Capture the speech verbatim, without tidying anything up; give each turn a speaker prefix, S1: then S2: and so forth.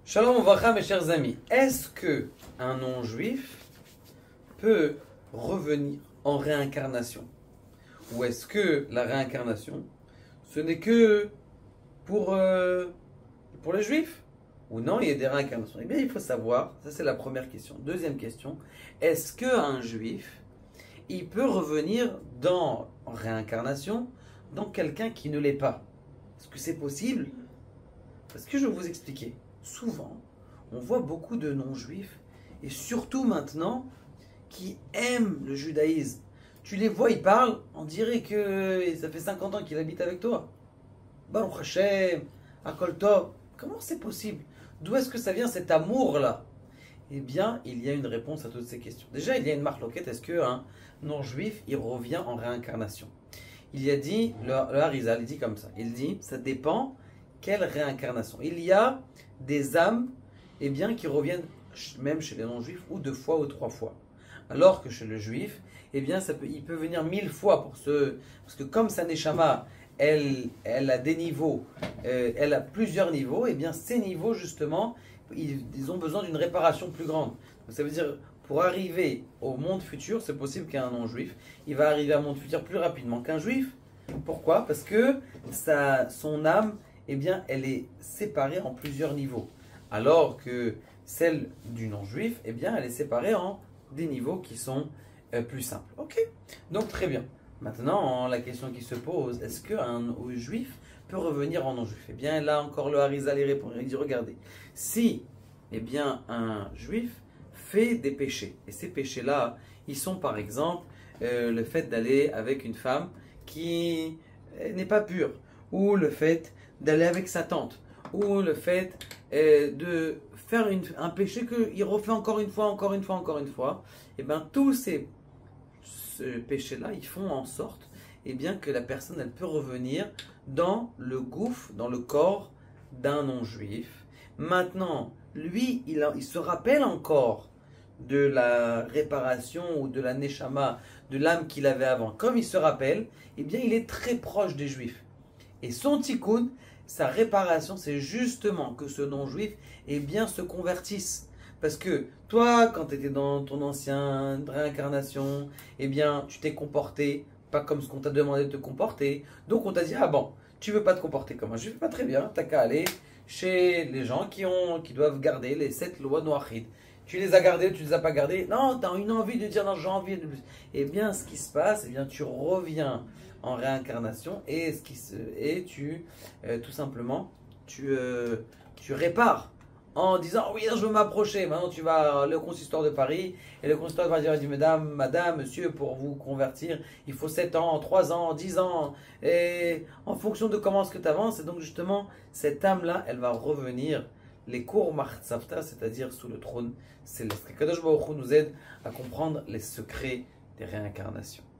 S1: Shalom Uvracha, mes chers amis. Est-ce que un non-juif peut revenir en réincarnation? Ou est-ce que la réincarnation, ce n'est que pour, euh, pour les juifs? Ou non, il y a des réincarnations? Eh bien, il faut savoir, ça c'est la première question. Deuxième question, est-ce qu'un juif, il peut revenir dans, en réincarnation dans quelqu'un qui ne l'est pas? Est-ce que c'est possible? Parce que je vais vous expliquer. Souvent, on voit beaucoup de non-juifs, et surtout maintenant, qui aiment le judaïsme. Tu les vois, ils parlent, on dirait que ça fait cinquante ans qu'il habite avec toi. Baruch Hashem, Akol Tov. Comment c'est possible? D'où est-ce que ça vient cet amour-là? Eh bien, il y a une réponse à toutes ces questions. Déjà, il y a une marloquette. Est-ce qu'un non-juif, il revient en réincarnation? Il y a dit, le, le Harizal, il dit comme ça. Il dit, ça dépend quelle réincarnation. Il y a des âmes, eh bien, qui reviennent même chez les non-juifs, ou deux fois ou trois fois. Alors que chez le juif, eh bien, ça peut, il peut venir mille fois pour ce... Parce que comme sa neshama, elle, elle a des niveaux, euh, elle a plusieurs niveaux, eh bien, ces niveaux, justement, ils, ils ont besoin d'une réparation plus grande. Donc, ça veut dire, pour arriver au monde futur, c'est possible qu'un non-juif, il va arriver à un monde futur plus rapidement qu'un juif. Pourquoi? Parce que sa, son âme, eh bien, elle est séparée en plusieurs niveaux. Alors que celle du non-juif, eh bien, elle est séparée en des niveaux qui sont euh, plus simples. Ok? Donc, très bien. Maintenant, la question qui se pose, est-ce qu'un juif peut revenir en non-juif? Eh bien, là encore, le Harizal y répond. Il dit, regardez, si, eh bien, un juif fait des péchés, et ces péchés-là, ils sont par exemple euh, le fait d'aller avec une femme qui n'est pas pure, ou le fait d'aller avec sa tante, ou le fait euh, de faire une, un péché qu'il refait encore une fois, encore une fois, encore une fois, et bien tous ces ce péchés-là, ils font en sorte eh bien, que la personne elle peut revenir dans le gouffre, dans le corps d'un non-juif. Maintenant, lui, il, a, il se rappelle encore de la réparation ou de la neshama, de l'âme qu'il avait avant. Comme il se rappelle, eh bien, il est très proche des juifs. Et son tikkun, sa réparation, c'est justement que ce non-juif eh bien, se convertisse. Parce que toi, quand tu étais dans ton ancienne réincarnation, eh bien, tu t'es comporté pas comme ce qu'on t'a demandé de te comporter. Donc on t'a dit, ah bon, tu veux pas te comporter comme un juif, pas très bien, t'as qu'à aller chez les gens qui, ont, qui doivent garder les sept lois noachides. Tu les as gardées, tu les as pas gardées. Non, tu as une envie de dire, non, j'ai envie de plus. Eh bien, ce qui se passe, eh bien, tu reviens en réincarnation et, ce qui se, et tu, euh, tout simplement, tu, euh, tu répares. En disant, oui, je veux m'approcher. Maintenant, tu vas au consistoire de Paris. Et le consistoire va dire, madame, madame, monsieur, pour vous convertir, il faut sept ans, trois ans, dix ans. Et en fonction de comment est-ce que tu avances. Et donc, justement, cette âme-là, elle va revenir. Les cours Mahtzavta, c'est-à-dire sous le trône céleste. Kadosh Baruch Hu nous aide à comprendre les secrets des réincarnations.